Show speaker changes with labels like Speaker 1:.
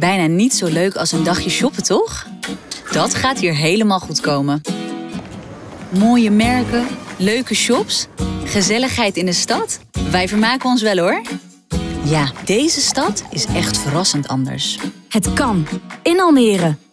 Speaker 1: bijna niet zo leuk als een dagje shoppen, toch? Dat gaat hier helemaal goed komen. Mooie merken, leuke shops, gezelligheid in de stad. Wij vermaken ons wel, hoor. Ja, deze stad is echt verrassend anders.
Speaker 2: Het kan. In Almere.